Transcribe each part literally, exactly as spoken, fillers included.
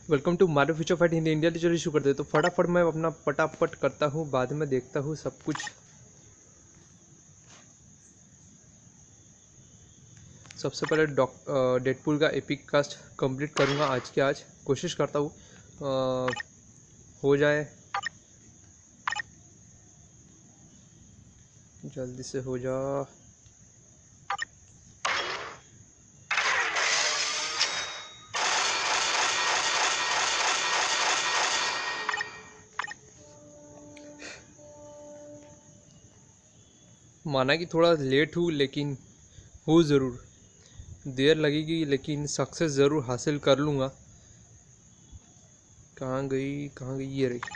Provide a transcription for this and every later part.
Welcome to Marvel Future Fight Hindi India. चलिए शुरू करते हैं। तो फटाफट मैं अपना पटापट करता हूँ, बाद में देखता हूँ सब कुछ। सबसे पहले डॉक डेडपूल का एपिक कास्ट कंप्लीट करूँगा आज के आज। कोशिश करता हूँ हो जाए, जल्दी से हो जा। माना कि थोड़ा लेट हूँ, लेकिन हूँ ज़रूर। देर लगेगी लेकिन सक्सेस ज़रूर हासिल कर लूँगा। कहाँ गई कहाँ गई ये रही।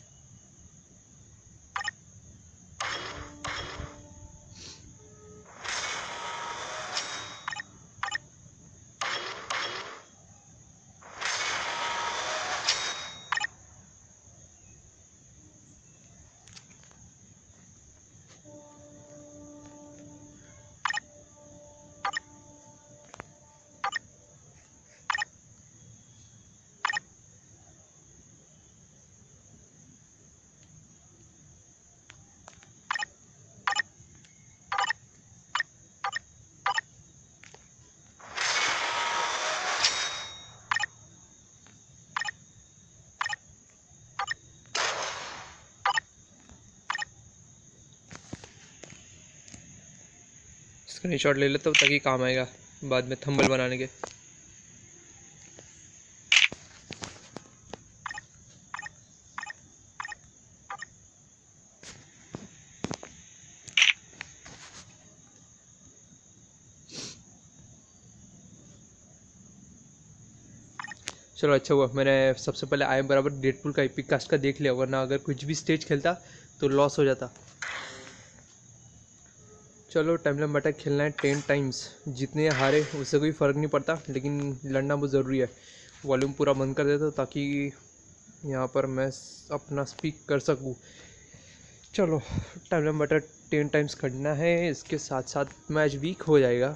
स्क्रीनशॉट ले लेता हूँ ताकि काम आएगा बाद में थंबनेल बनाने के। चलो अच्छा हुआ मैंने सबसे पहले आई बराबर डेडपूल का एपिक कास्ट का देख लिया, वरना अगर कुछ भी स्टेज खेलता तो लॉस हो जाता। चलो टाइम लाइन अटैक खेलना है टेन टाइम्स। जितने हारे उससे कोई फ़र्क नहीं पड़ता, लेकिन लड़ना बहुत ज़रूरी है। वॉल्यूम पूरा बंद कर देता ताकि यहाँ पर मैं अपना स्पीक कर सकूँ। चलो timeline attack ten times करना है, इसके साथ साथ मैच वीक हो जाएगा।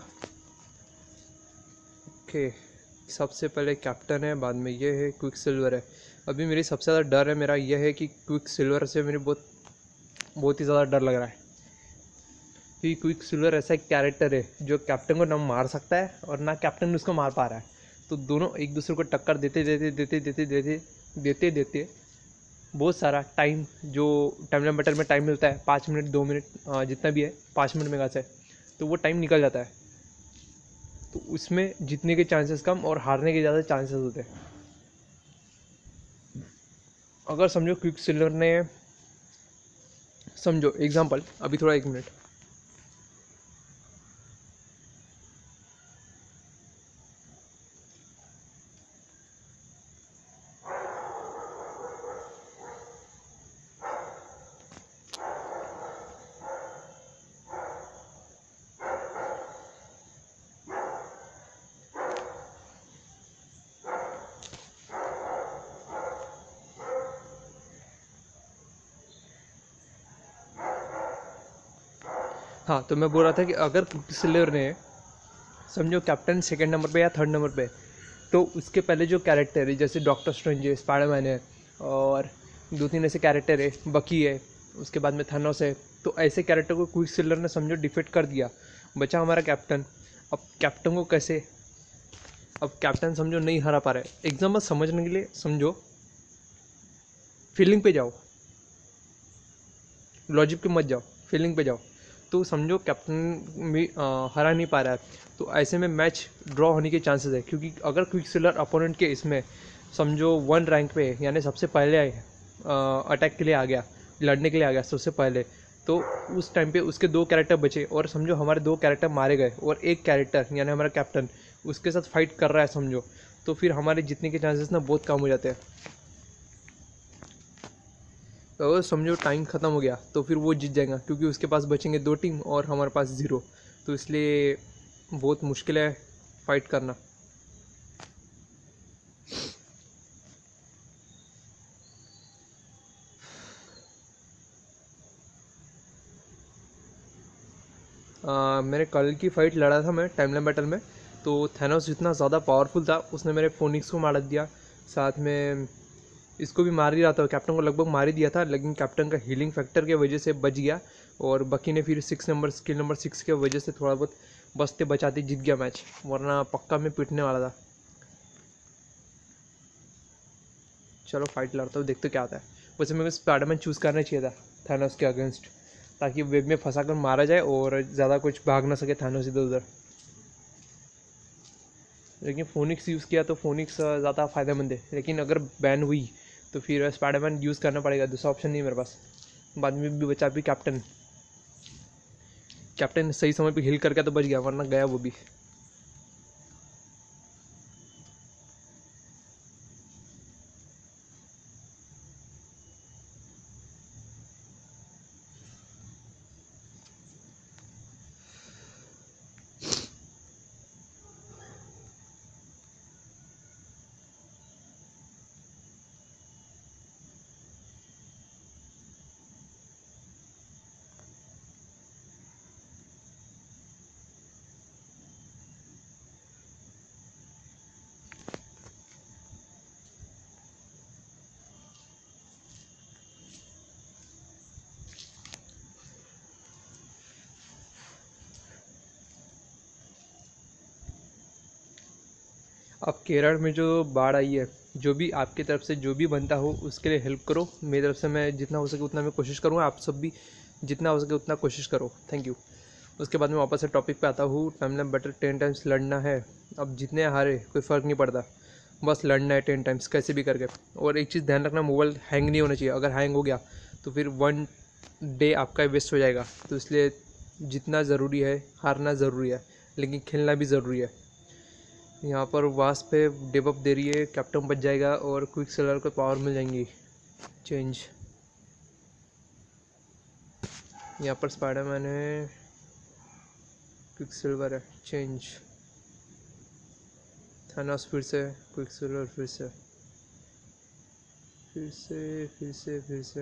ओके, सबसे पहले कैप्टन है, बाद में ये है क्विक सिल्वर है। अभी मेरी सबसे ज़्यादा डर है मेरा यह है कि क्विक सिल्वर से मेरे बहुत बहुत ही ज़्यादा डर लग रहा है कि क्विक सिल्वर ऐसा एक कैरेक्टर है जो कैप्टन को ना मार सकता है और ना कैप्टन उसको मार पा रहा है। तो दोनों एक दूसरे को टक्कर देते देते देते देते देते देते देते बहुत सारा टाइम, जो टाइम लिमिटर में टाइम मिलता है पाँच मिनट दो मिनट जितना भी है, पाँच मिनट में से तो वो टाइम निकल जाता है। तो उसमें जीतने के चांसेस कम और हारने के ज़्यादा चांसेस होते हैं। अगर समझो क्विक सिल्वर ने, समझो एग्जांपल, अभी थोड़ा एक मिनट हाँ, तो मैं बोल रहा था कि अगर क्विक सिल्वर ने समझो कैप्टन सेकंड नंबर पे या थर्ड नंबर पे, तो उसके पहले जो कैरेक्टर है जैसे डॉक्टर स्ट्रेंज है, स्पाइडरमैन है और दो तीन ऐसे कैरेक्टर है, बकी है, उसके बाद में थानोस है, तो ऐसे कैरेक्टर को क्विक सिल्वर ने समझो डिफीट कर दिया, बचा हमारा कैप्टन। अब कैप्टन को कैसे, अब कैप्टन समझो नहीं हरा पा रहा है। एग्जाम्पल समझने के लिए समझो, फीलिंग पे जाओ, लॉजिक पे मत जाओ, फीलिंग पे जाओ। तो समझो कैप्टन भी हरा नहीं पा रहा है, तो ऐसे में मैच ड्रॉ होने के चांसेस है। क्योंकि अगर क्विक सिल्वर अपोनेंट के इसमें समझो वन रैंक पे यानी सबसे पहले अटैक के लिए आ गया, लड़ने के लिए आ गया सबसे पहले, तो उस टाइम पे उसके दो कैरेक्टर बचे और समझो हमारे दो कैरेक्टर मारे गए और एक कैरेक्टर यानी हमारा कैप्टन उसके साथ फाइट कर रहा है समझो, तो फिर हमारे जीतने के चांसेस ना बहुत कम हो जाते हैं। अगर समझो टाइम ख़त्म हो गया तो फिर वो जीत जाएगा, क्योंकि उसके पास बचेंगे दो टीम और हमारे पास ज़ीरो। तो इसलिए बहुत मुश्किल है फाइट करना। आ, मैंने कल की फ़ाइट लड़ा था मैं टाइमलाइन बैटल में, तो थैनोस जितना ज़्यादा पावरफुल था उसने मेरे फोनिक्स को मार दिया। साथ में इसको भी मार ही रहा था, कैप्टन को लगभग मार ही दिया था, लेकिन कैप्टन का हीलिंग फैक्टर के वजह से बच गया और बकी ने फिर six number skill number six के वजह से थोड़ा बहुत बचते बचाते जीत गया मैच, वरना पक्का में पिटने वाला था। चलो फाइट लड़ता हूँ, देखते क्या आता है। वैसे मेरे को स्पाइडरमैन चूज़ करना चाहिए था थानोस के अगेंस्ट, ताकि वेब में फंसा कर मारा जाए और ज़्यादा कुछ भाग ना सके थानोस इधर उधर। लेकिन फोनिक्स यूज़ किया तो फोनिक्स ज़्यादा फ़ायदेमंद है, लेकिन अगर बैन हुई तो फिर स्पाइडरमैन यूज़ करना पड़ेगा, दूसरा ऑप्शन नहीं मेरे पास। बाद में भी बचा भी कैप्टन, कैप्टन सही समय पे हिल करके तो बच गया, वरना गया वो भी। अब केरल में जो बाढ़ आई है, जो भी आपकी तरफ से जो भी बनता हो उसके लिए हेल्प करो। मेरी तरफ से मैं जितना हो सके उतना मैं कोशिश करूँगा, आप सब भी जितना हो सके उतना कोशिश करो। Thank you. उसके बाद मैं वापस से टॉपिक पे आता हूँ। टाइम बेटर टेन टाइम्स लड़ना है, अब जितने हारे कोई फ़र्क नहीं पड़ता, बस लड़ना है टेन टाइम्स कैसे भी करके। और एक चीज़ ध्यान रखना, मोबाइल हैंग नहीं होना चाहिए, अगर हैंग हो गया तो फिर वन डे आपका वेस्ट हो जाएगा। तो इसलिए जितना ज़रूरी है हारना ज़रूरी है, लेकिन खेलना भी ज़रूरी है। यहाँ पर वास पे डेबअप दे रही है, कैप्टन बच जाएगा और क्विक सेलर को पावर मिल जाएंगी चेंज। यहाँ पर स्पाइडरमैन है, क्विक सिल्वर है चेंज। थानोस फिर से, क्विक सिल्वर फिर से फिर से फिर से फिर से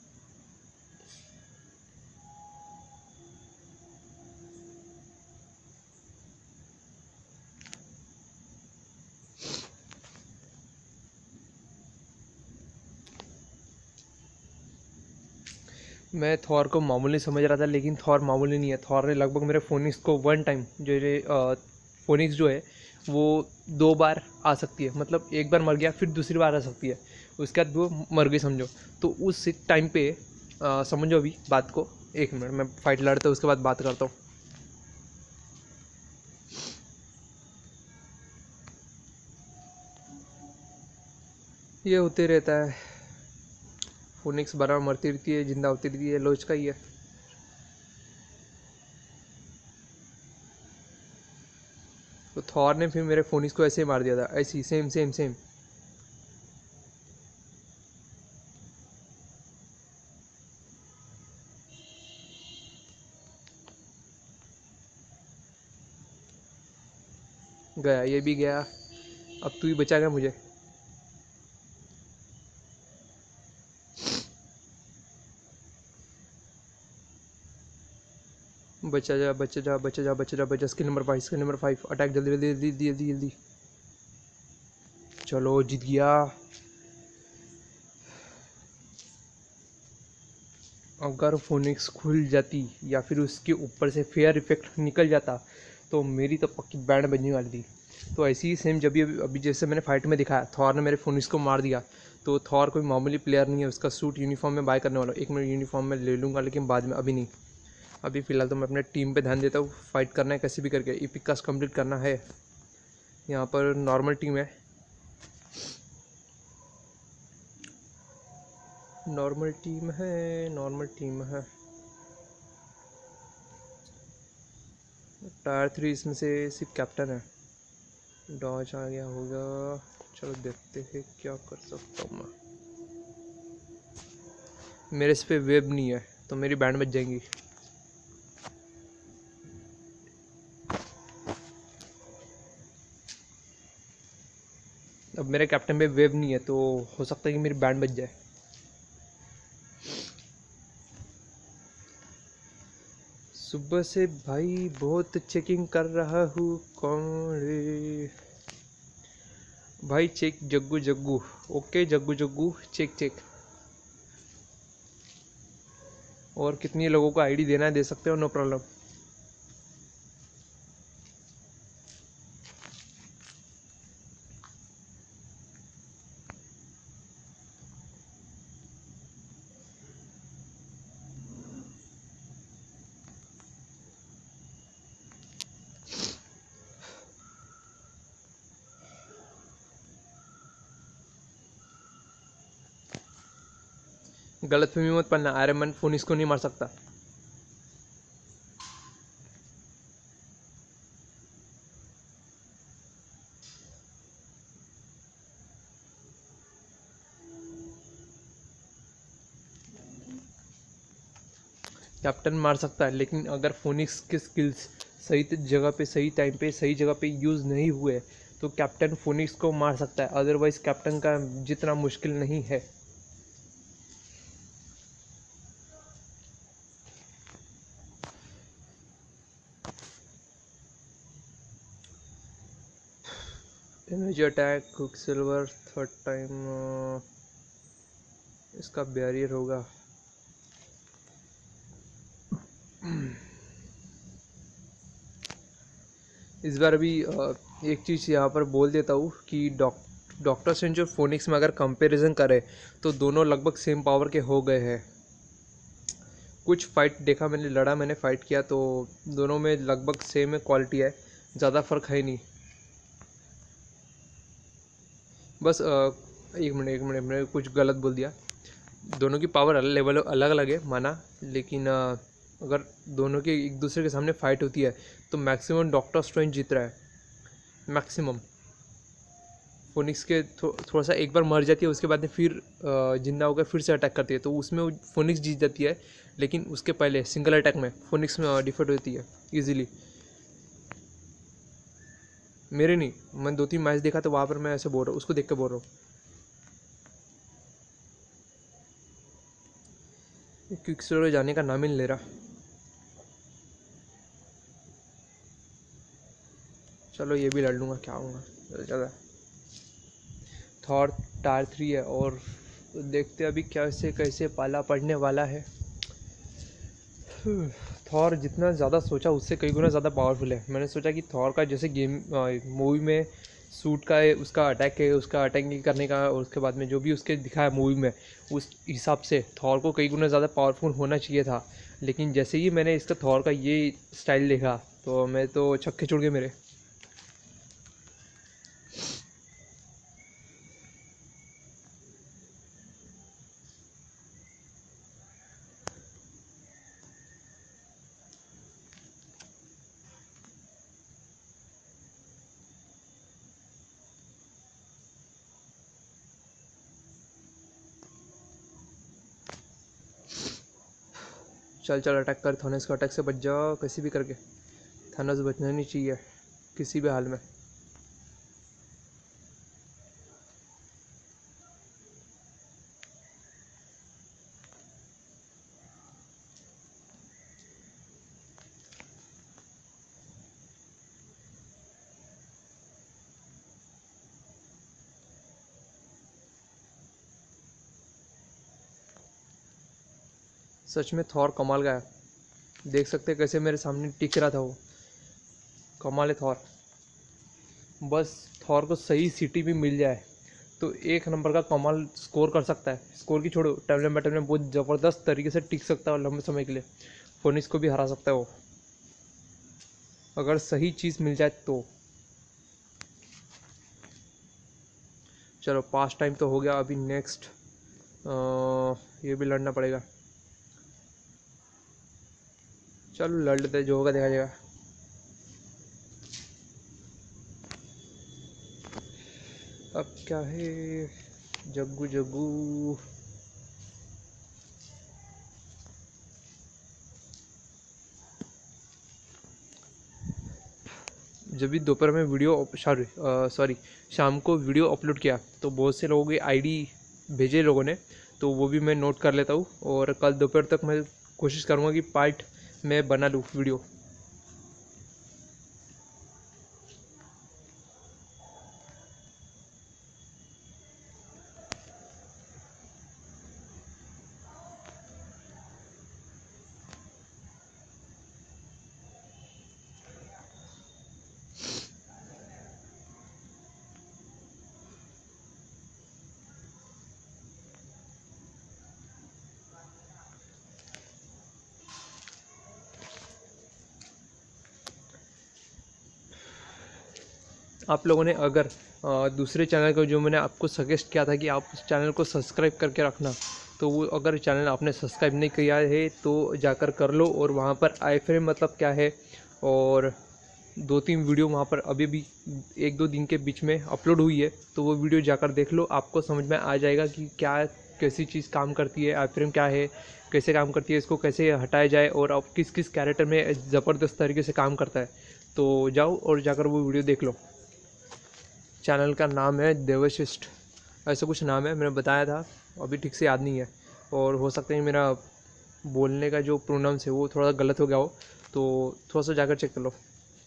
मैं थॉर को मामूली समझ रहा था, लेकिन थॉर मामूली नहीं है। थॉर ने लगभग मेरे फोनिक्स को वन टाइम, जो ये फोनिक्स जो है वो दो बार आ सकती है, मतलब एक बार मर गया फिर दूसरी बार आ सकती है, उसके बाद वो मर गई समझो। तो उस टाइम पे आ, समझो अभी बात को। एक मिनट मैं फाइट लड़ता हूँ उसके बाद बात करता हूँ। ये होते रहता है, फोनिक्स बराबर मरती रहती है, जिंदा होती रहती है, लोच का ही है। तो थॉर ने फिर मेरे फोनिक्स को ऐसे ही मार दिया था, ऐसे ही सेम सेम सेम। गया, ये भी गया, अब तू ही बचाएगा मुझे। बचा जा बचा जा बचा जा बचा जा बचा। Skill number five, skill number five, attack जल्दी जल्दी जल्दी जल्दी जल्दी। चलो जीत गया। अगर फोनिक्स खुल जाती या फिर उसके ऊपर से फेयर इफेक्ट निकल जाता तो मेरी तो पक्की बैंड बजने वाली थी। तो ऐसी ही सेम जब भी अभी जैसे मैंने फाइट में दिखाया, थॉर ने मेरे फोनिक्स को मार दिया। तो थॉर कोई मामूली प्लेयर नहीं है, उसका सूट यूनिफॉर्म में बाय करने वाला हूँ। एक मिनट यूनिफॉर्म में ले लूँगा, लेकिन बाद में, अभी नहीं। अभी फ़िलहाल तो मैं अपने टीम पे ध्यान देता हूँ। फाइट करना है कैसे भी करके, इपिक कास्ट कंप्लीट करना है। यहाँ पर नॉर्मल टीम है, नॉर्मल टीम है, नॉर्मल टीम है। टायर थ्री इसमें से सिर्फ कैप्टन है। डॉज आ गया होगा, चलो देखते हैं क्या कर सकता हूँ मैं। मेरे इस पे वेब नहीं है तो मेरी बैंड बच जाएंगी। अब मेरे कैप्टन पे वेब नहीं है तो हो सकता है कि मेरी बैंड बच जाए। सुबह से भाई बहुत चेकिंग कर रहा हूँ, कौन रे। भाई check Jaggu Jaggu. Okay Jaggu Jaggu, check check. और कितनी लोगों को आईडी देना है दे सकते हो, नो प्रॉब्लम। गलत फहमी मत पड़ना, आयरन मैन फोनिक्स को नहीं मार सकता। कैप्टन मार सकता है, लेकिन अगर फोनिक्स के स्किल्स सही जगह पे सही टाइम पे सही जगह पे यूज़ नहीं हुए तो कैप्टन फोनिक्स को मार सकता है। अदरवाइज कैप्टन का जितना मुश्किल नहीं है। Energy attack, Quicksilver, third time इसका बैरियर होगा। इस बार अभी एक चीज़ यहाँ पर बोल देता हूँ कि डॉक डॉक्टर स्ट्रेंज और फोनिक्स में अगर कंपैरिजन करें तो दोनों लगभग सेम पावर के हो गए हैं। कुछ फाइट देखा मैंने, लड़ा मैंने, फाइट किया, तो दोनों में लगभग सेम है, क्वालिटी है, ज़्यादा फर्क है नहीं। बस अ, एक मिनट एक मिनट मैंने कुछ गलत बोल दिया। दोनों की पावर अलग लेवल अलग अलग है माना, लेकिन अ, अगर दोनों के एक दूसरे के सामने फाइट होती है तो मैक्सिमम डॉक्टर स्ट्रेंज जीत रहा है, मैक्सिमम। फोनिक्स के थो, थोड़ा सा एक बार मर जाती है, उसके बाद में फिर अ, जिंदा होकर फिर से अटैक करती है, तो उसमें वो फोनिक्स जीत जाती है। लेकिन उसके पहले सिंगल अटैक में फोनिक्स में डिफीट होती है इजीली। मेरे नहीं, मैंने दो तीन मैच देखा तो वहाँ पर मैं ऐसे बोल रहा हूँ, उसको देख के बोल रहा हूँ। क्विक स्टोर जाने का नाम ही नहीं ले रहा। चलो ये भी लड़ लूँगा, क्या होगा, ज़्यादा। थॉर टायर थ्री है और देखते अभी कैसे कैसे पाला पड़ने वाला है। थॉर जितना ज़्यादा सोचा उससे कई गुना ज़्यादा पावरफुल है। मैंने सोचा कि थॉर का जैसे गेम मूवी में सूट का है, उसका अटैक है, उसका अटैक करने का, और उसके बाद में जो भी उसके दिखाया मूवी में, उस हिसाब से थॉर को कई गुना ज़्यादा पावरफुल होना चाहिए था। लेकिन जैसे ही मैंने इसका थॉर का ये स्टाइल देखा तो मैं तो छक्के छुड़ गए मेरे। चल चल अटैक कर, थानोस के अटैक से बच जाओ किसी भी करके। थानोस बचना नहीं चाहिए किसी भी हाल में। सच में थॉर कमाल का है, देख सकते कैसे मेरे सामने टिक रहा था वो। कमाल है थॉर। बस थॉर को सही सिटी भी मिल जाए तो एक नंबर का कमाल स्कोर कर सकता है। स्कोर की छोड़ो, टैबलेट बैटल में बहुत ज़बरदस्त तरीके से टिक सकता है और लंबे समय के लिए फोनिक्स को भी हरा सकता है वो, अगर सही चीज़ मिल जाए तो। चलो पास टाइम तो हो गया, अभी नेक्स्ट ये भी लड़ना पड़ेगा। चलो लड़ लेते, जो होगा देखा जाएगा। अब क्या है, जग्गू जग्गू। जब भी दोपहर में वीडियो सॉरी सॉरी शाम को वीडियो अपलोड किया तो बहुत से लोगों की आईडी भेजे लोगों ने, तो वो भी मैं नोट कर लेता हूँ, और कल दोपहर तक मैं कोशिश करूँगा कि पार्ट में बना लूँ वीडियो। आप लोगों ने अगर अ, दूसरे चैनल को जो मैंने आपको सजेस्ट किया था कि आप उस चैनल को सब्सक्राइब करके रखना, तो वो अगर चैनल आपने सब्सक्राइब नहीं किया है तो जाकर कर लो। और वहाँ पर आई फ्रेम मतलब क्या है, और दो तीन वीडियो वहाँ पर अभी भी एक दो दिन के बीच में अपलोड हुई है, तो वो वीडियो जाकर देख लो। आपको समझ में आ जाएगा कि क्या कैसी चीज़ काम करती है, आई फ्रेम क्या है, कैसे काम करती है, इसको कैसे हटाया जाए, और अब किस किस कैरेक्टर में ज़बरदस्त तरीके से काम करता है। तो जाओ और जाकर वो वीडियो देख लो। चैनल का नाम है देवशिष्ट, ऐसा कुछ नाम है, मैंने बताया था, अभी ठीक से याद नहीं है। और हो सकता है मेरा बोलने का जो प्रोनाउंस है वो थोड़ा गलत हो गया हो, तो थोड़ा सा जाकर चेक कर लो।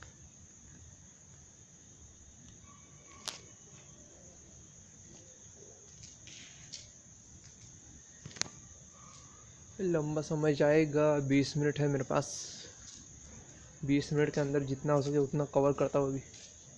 लंबा समय जाएगा, बीस मिनट है मेरे पास, बीस मिनट के अंदर जितना हो सके उतना कवर करता हूँ अभी।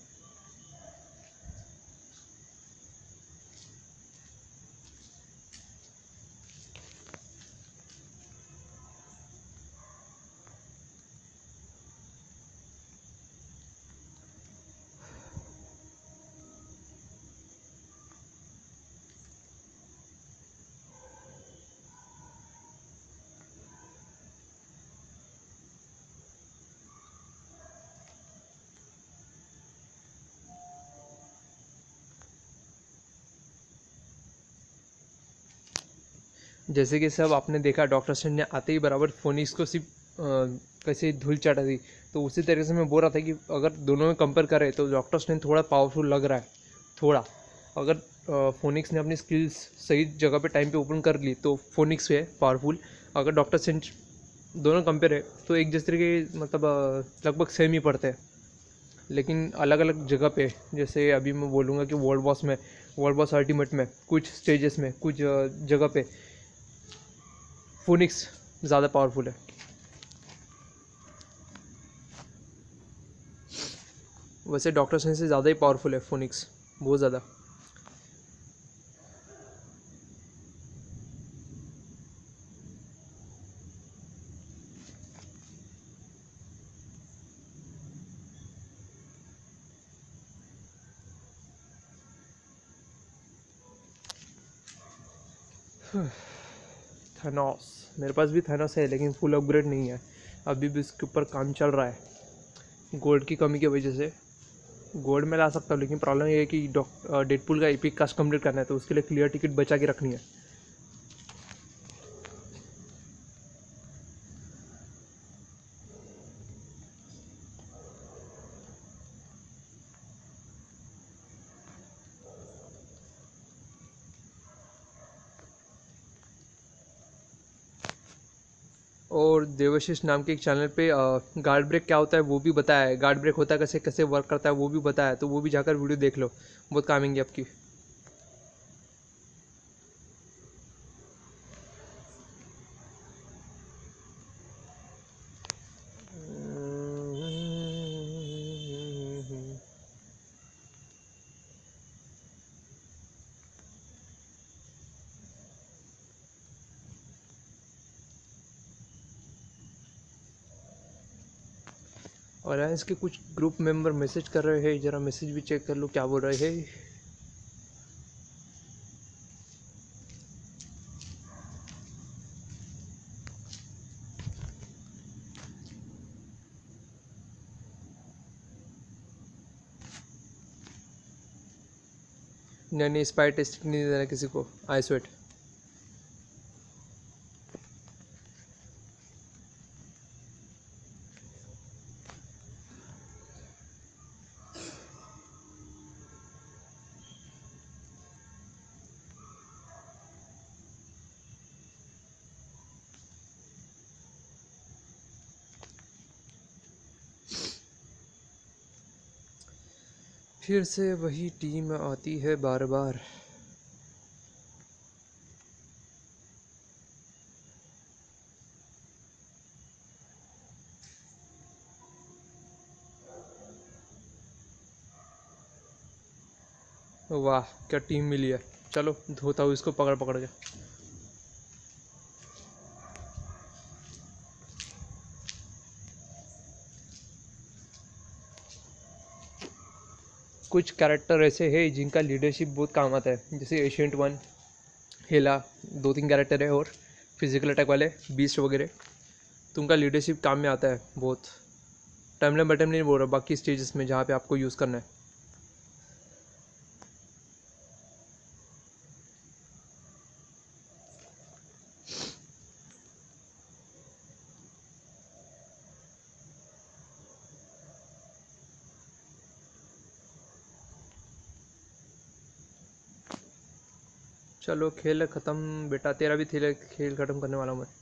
जैसे कि सब आपने देखा, डॉक्टर स्ट्रेंज ने आते ही बराबर फोनिक्स को सिर्फ अ, कैसे धूल चाटा दी, तो उसी तरीके से मैं बोल रहा था कि अगर दोनों में कंपेयर करें तो डॉक्टर स्ट्रेंज थोड़ा पावरफुल लग रहा है थोड़ा। अगर फोनिक्स ने अपनी स्किल्स सही जगह पे टाइम पे ओपन कर ली तो फोनिक्स है पावरफुल। अगर डॉक्टर स्ट्रेंज, दोनों कंपेयर है तो एक दूसरे के मतलब अ, लगभग सेम ही पड़ते हैं, लेकिन अलग अलग जगह पे। जैसे अभी मैं बोलूँगा कि वर्ल्ड बॉस में, वर्ल्ड बॉस अल्टीमेट में कुछ स्टेजेस में कुछ अ, जगह पे फोनिक्स ज़्यादा पावरफुल है। वैसे डॉक्टर स्ट्रेंज से ज़्यादा ही पावरफुल है फोनिक्स, बहुत ज़्यादा। थैनोस, मेरे पास भी थैनोस है लेकिन फुल अपग्रेड नहीं है, अभी भी इसके ऊपर काम चल रहा है गोल्ड की कमी की वजह से। गोल्ड में ला सकता हूँ लेकिन प्रॉब्लम ये है कि डॉक डेडपुल का एपिक कास्ट कंप्लीट करना है, तो उसके लिए क्लियर टिकट बचा के रखनी है। और देवाशीष नाम के एक चैनल पे गार्ड ब्रेक क्या होता है वो भी बताया है, गार्ड ब्रेक होता है कैसे कैसे वर्क करता है वो भी बताया है, तो वो भी जाकर वीडियो देख लो, बहुत काम आएंगी आपकी। और इसके कुछ ग्रुप मेंबर मैसेज कर रहे हैं, जरा मैसेज भी चेक कर लो क्या बोल रहे हैं। नहीं नहीं, स्पाई टेस्ट नहीं देना किसी को, आई स्वेट। फिर से वही टीम आती है बार बार। वाह क्या टीम मिली है, चलो धोता हूँ इसको पकड़ पकड़ के। कुछ कैरेक्टर ऐसे हैं जिनका लीडरशिप बहुत काम आता है, जैसे एशियंट वन, हेला, दो तीन कैरेक्टर है और फिजिकल अटैक वाले बीस्ट वगैरह, तो उनका लीडरशिप काम में आता है बहुत। टाइमलाइन बाय टाइम नहीं बोल रहा, बाकी स्टेजेस में जहाँ पे आपको यूज़ करना है। चलो खेल ख़त्म बेटा, तेरा भी खेल खेल ख़त्म करने वाला हूँ मैं।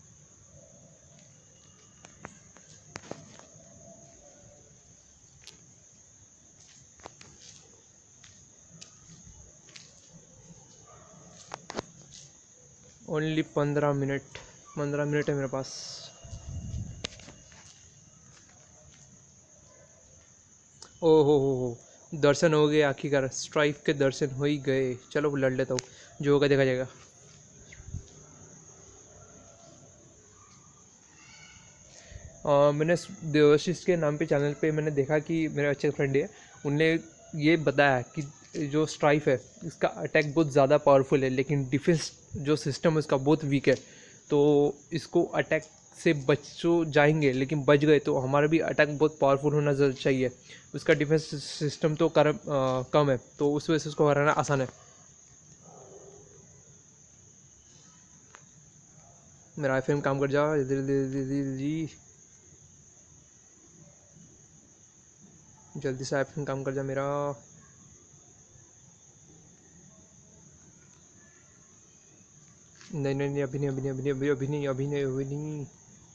ओनली पंद्रह मिनट पंद्रह मिनट है मेरे पास। ओ हो हो हो दर्शन हो गए आखिरकार, स्ट्राइक के दर्शन हो ही गए। चलो लड़ लेता हूँ, जो होगा देखा जाएगा। आ, मैंने देवाशीष के नाम पे चैनल पे मैंने देखा कि मेरे अच्छे फ्रेंड है, उनने ये बताया कि जो स्ट्राइफ है इसका अटैक बहुत ज़्यादा पावरफुल है, लेकिन डिफेंस जो सिस्टम है उसका बहुत वीक है। तो इसको अटैक से बचो जाएंगे, लेकिन बच गए तो हमारा भी अटैक बहुत पावरफुल होना चाहिए। उसका डिफेंस सिस्टम तो कर, आ, कम है, तो उस वजह से उसको हराना आसान है। मेरा आई काम कर जाओ जल्दी जल्दी से आई काम कर जा मेरा। नहीं नहीं नहीं अभी नहीं अभी नहीं अभी नहीं अभी नहीं अभी नहीं अभी नहीं।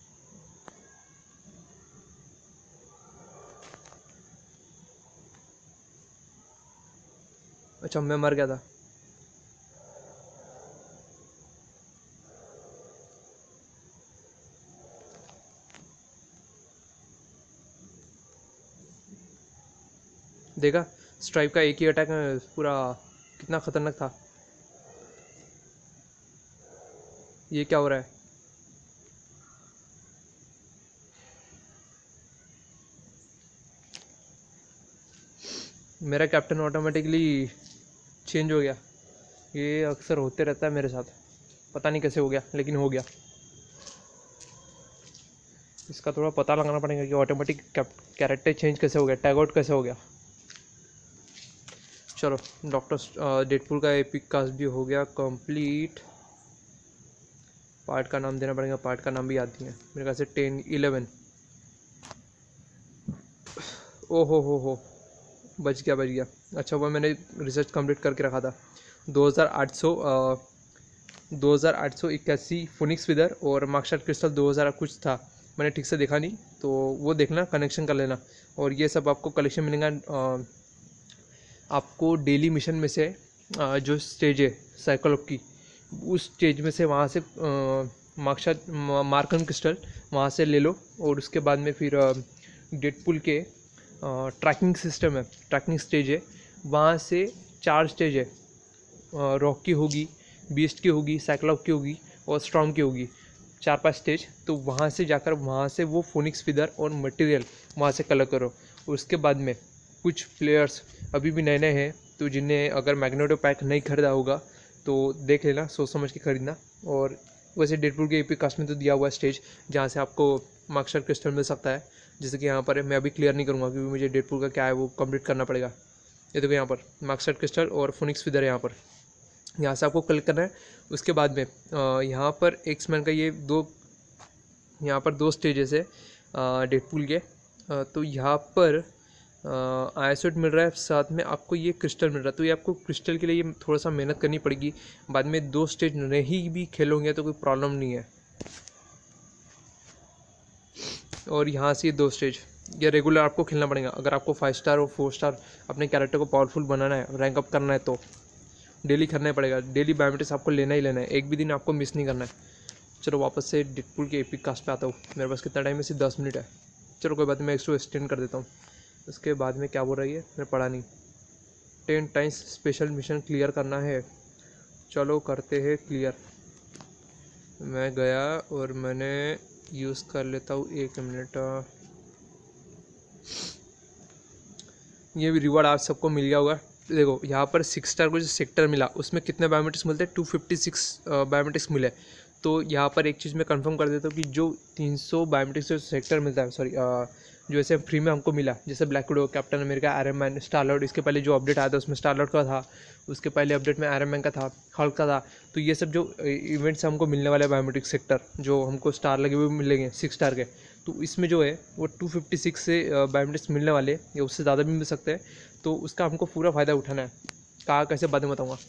अच्छा मैं मर गया था। देखा स्ट्राइप का एक ही अटैक पूरा कितना खतरनाक था। ये क्या हो रहा है? मेरा कैप्टन ऑटोमेटिकली चेंज हो गया। ये अक्सर होते रहता है मेरे साथ, पता नहीं कैसे हो गया लेकिन हो गया। इसका थोड़ा पता लगाना पड़ेगा कि ऑटोमेटिक कैरेक्टर चेंज कैसे हो गया, टैग आउट कैसे हो गया। चलो डॉक्टर डेडपूल का एपिक कास्ट भी हो गया कंप्लीट। पार्ट का नाम देना पड़ेगा, पार्ट का नाम भी याद नहीं है मेरे ख्याल से टेन इलेवन। ओ हो हो हो बच गया बच गया। अच्छा हुआ मैंने रिसर्च कंप्लीट करके रखा था। दो हज़ार आठ सौ दो हज़ार आठ सौ इक्यासी फोनिक्स विदर और मार्कशार्ट क्रिस्टल दो हज़ार कुछ था, मैंने ठीक से देखा नहीं, तो वो देखना कनेक्शन कर लेना। और ये सब आपको कलेक्शन मिलेगा आ, आपको डेली मिशन में से आ, जो स्टेज है साइकिल ऑफ की, उस स्टेज में से वहाँ से मार्कशार्ट मार्कन क्रिस्टल वहाँ से ले लो। और उसके बाद में फिर डेडपूल के ट्रैकिंग सिस्टम है, ट्रैकिंग स्टेज है, वहाँ से चार स्टेज है, रॉक की होगी, बीस्ट की होगी, साइक्लॉप की होगी और स्टॉर्म की होगी, चार पांच स्टेज। तो वहाँ से जाकर वहाँ से वो फोनिक्स फिदर और मटेरियल वहाँ से कलेक्ट करो। उसके बाद में कुछ प्लेयर्स अभी भी नए नए हैं, तो जिन्हें अगर मैग्नेटो पैक नहीं खरीदा होगा तो देख लेना, सोच समझ के खरीदना। और वैसे डेडपूल के एपिक कास्ट में तो दिया हुआ स्टेज जहाँ से आपको मार्कशार्ट क्रिस्टल मिल सकता है, जैसे कि यहाँ पर है। मैं अभी क्लियर नहीं करूँगा क्योंकि मुझे डेडपूल का क्या है वो कंप्लीट करना पड़ेगा। ये देखो यहाँ पर मार्कशार्ट क्रिस्टल और फोनिक्स फिदर है, यहाँ पर यहाँ से आपको कलेक्ट करना है। उसके बाद में यहाँ पर एक्समैन का ये दो यहाँ पर दो स्टेजेस है डेडपूल के। आ, तो यहाँ पर आइसोट मिल रहा है, साथ में आपको ये क्रिस्टल मिल रहा है। तो ये आपको क्रिस्टल के लिए ये थोड़ा सा मेहनत करनी पड़ेगी। बाद में दो स्टेज नहीं भी खेलोगे तो कोई प्रॉब्लम नहीं है। और यहाँ से दो स्टेज ये रेगुलर आपको खेलना पड़ेगा। अगर आपको फाइव स्टार और फोर स्टार अपने कैरेक्टर को पावरफुल बनाना है, रैंक अप करना है, तो डेली करना पड़ेगा। डेली बायोमेट्रिक्स आपको लेना ही लेना है, एक भी दिन आपको मिस नहीं करना है। चलो वापस से डेडपूल के एपिक कास्ट पे आता हूँ। मेरे पास कितना टाइम है? सिर्फ दस मिनट है। चलो कोई बात नहीं, मैं एक्स्ट्रा एक्सटेंड कर देता हूँ। उसके बाद में क्या बोल रही है मैंने पढ़ा नहीं। Ten times special mission clear करना है, चलो करते हैं क्लियर। मैं गया और मैंने यूज़ कर लेता हूँ, एक मिनट। ये भी रिवॉर्ड आज सबको मिल गया होगा। देखो यहाँ पर सिक्स स्टार को जो सेक्टर मिला उसमें कितने बायोमेट्रिक्स मिलते हैं, टू फिफ्टी सिक्स बायोमेट्रिक्स मिले। तो यहाँ पर एक चीज़ मैं कंफर्म कर देता हूँ कि जो तीन सौ बायोमेट्रिक्स जो सेक्टर मिलता है, सॉरी जो ऐसे फ्री में हमको मिला, जैसे Black Widow, Captain America, Iron Man, Star Lord, इसके पहले जो अपडेट आया था उसमें स्टार लॉर्ड का था, उसके पहले अपडेट में आयरन मैन का था, हल्क का था। तो ये सब जो इवेंट्स हमको मिलने वाले बायोमेट्रिक सेक्टर जो हमको स्टार लगे हुए मिलेंगे सिक्स स्टार के, तो इसमें जो है वो टू फिफ्टी सिक्स से बायोमेट्रिक्स मिलने वाले या उससे ज़्यादा भी मिल सकते हैं। तो उसका हमको पूरा फ़ायदा उठाना है। कहाँ कैसे बातें बताऊँगा।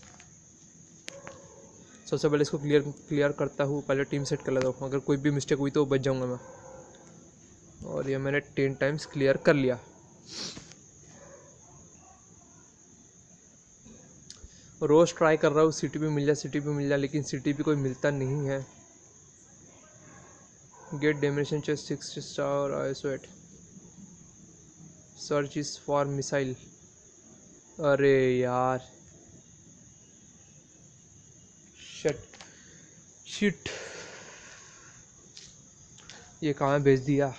सबसे पहले इसको क्लियर क्लियर करता हूँ, पहले टीम सेट कर लेता हूँ, अगर कोई भी मिस्टेक हुई तो बच जाऊँगा मैं। और ये मैंने टेन टाइम्स क्लियर कर लिया। रोज़ ट्राई कर रहा हूँ सिटी भी मिल जाए, सिटी भी मिल जाए, लेकिन सिटी भी कोई मिलता नहीं है। Get domination chest six star ISO eight, search is for missile. अरे यार शट शिट, ये कहाँ भेज दिया।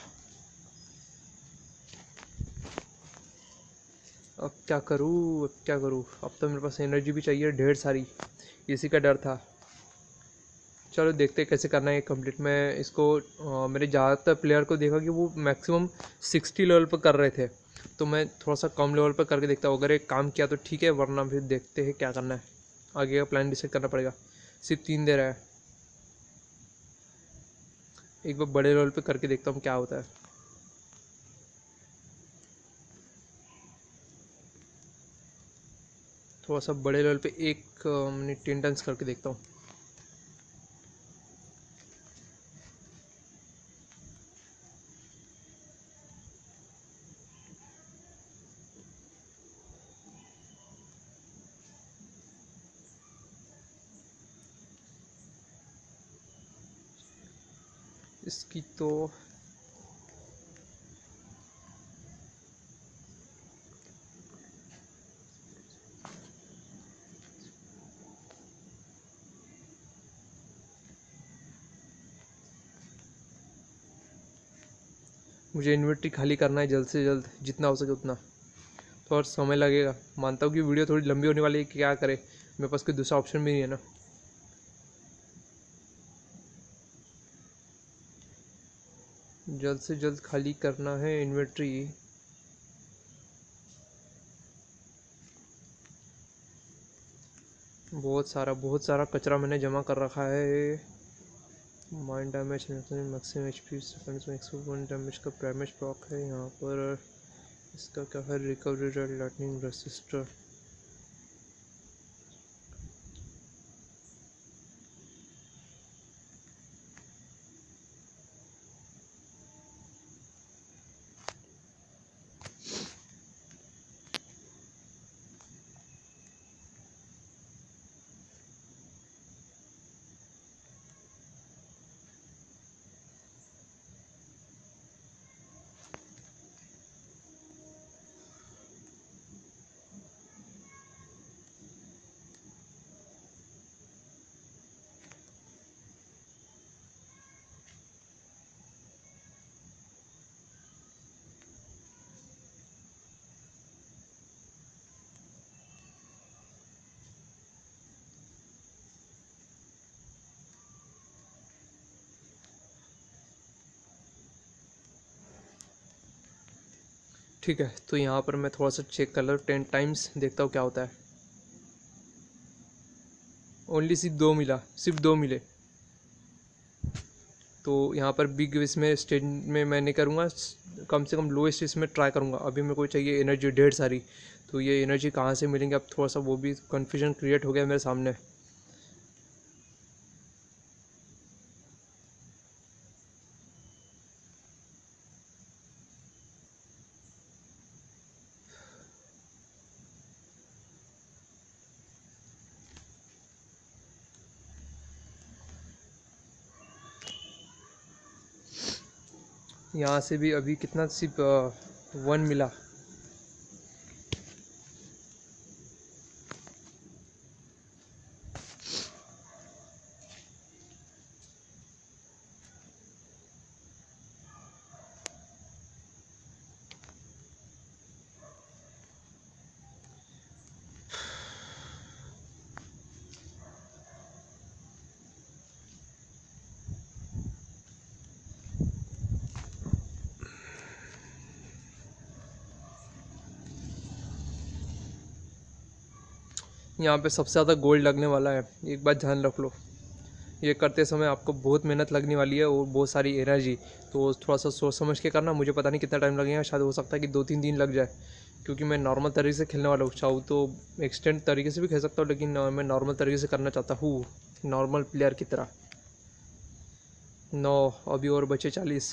अब क्या करूँ, अब क्या करूँ। अब तो मेरे पास एनर्जी भी चाहिए ढेर सारी, इसी का डर था। चलो देखते कैसे करना है कंप्लीट। मैं इसको अ, मेरे ज़्यादातर प्लेयर को देखा कि वो मैक्सिमम सिक्सटी लेवल पर कर रहे थे, तो मैं थोड़ा सा कम लेवल पर करके देखता हूँ। अगर एक काम किया तो ठीक है, वरना फिर देखते हैं क्या करना है, आगे का प्लान डिसाइड करना पड़ेगा। सिर्फ तीन दे रहा है, एक बार बड़े लेवल पे करके देखता हूँ क्या होता है। थोड़ा सा बड़े लेवल पे एक मिनट टेन टन्स करके देखता हूँ। इसकी तो मुझे इन्वेंटरी खाली करना है जल्द से जल्द, जितना हो सके उतना। थोड़ा समय लगेगा, मानता हूँ कि वीडियो थोड़ी लंबी होने वाली है, कि क्या करे, मेरे पास कोई दूसरा ऑप्शन भी नहीं है ना। जल्द से जल्द खाली करना है इन्वेंटरी। बहुत सारा बहुत सारा कचरा मैंने जमा कर रखा है। Mind damage, maximum H P, one damage का डैमेज ब्लॉक है यहाँ पर। इसका क्या है, रिकवरी रेट, लाइटनिंग रेसिस्टर। ठीक है, तो यहाँ पर मैं थोड़ा सा चेक कर लूँ टेन टाइम्स, देखता हूँ क्या होता है। ओनली सिर्फ दो मिला, सिर्फ दो मिले। तो यहाँ पर बिग इसमें स्टेज में मैं नहीं करूँगा, कम से कम लोएस्ट इसमें ट्राई करूँगा। अभी मेरे को चाहिए एनर्जी ढेर सारी, तो ये एनर्जी कहाँ से मिलेंगे, अब थोड़ा सा वो भी कन्फ्यूजन क्रिएट हो गया मेरे सामने। यहाँ से भी अभी कितना, सिर्फ वन मिला। यहाँ पे सबसे ज़्यादा गोल्ड लगने वाला है, एक बात ध्यान रख लो। ये करते समय आपको बहुत मेहनत लगने वाली है और बहुत सारी एनर्जी, तो थोड़ा सा सोच समझ के करना। मुझे पता नहीं कितना टाइम लगेगा, शायद हो सकता है कि दो तीन दिन लग जाए, क्योंकि मैं नॉर्मल तरीके से खेलने वाला हूँ। चाहूँ तो एक्सटेंड तरीके से भी खेल सकता हूँ, लेकिन मैं नॉर्मल तरीके से करना चाहता हूँ, नॉर्मल प्लेयर की तरह। नौ अभी और बचे चालीस।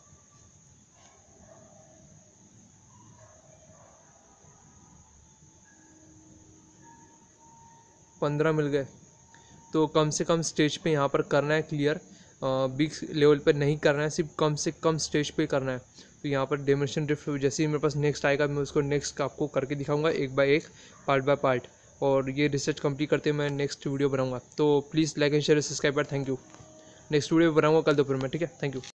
पंद्रह मिल गए, तो कम से कम स्टेज पे यहाँ पर करना है क्लियर। बिग लेवल पे नहीं करना है, सिर्फ कम से कम स्टेज पे करना है। तो यहाँ पर डिमेंशन ड्रिफ्ट जैसे ही मेरे पास नेक्स्ट आएगा, मैं उसको नेक्स्ट आपको करके दिखाऊंगा एक बाय एक, पार्ट बाय पार्ट। और ये रिसर्च कंप्लीट करते मैं नेक्स्ट वीडियो बनाऊंगा। तो please like and share subscribe. Thank you. Next video बनाऊंगा कल दोपहर में, ठीक है। Thank you.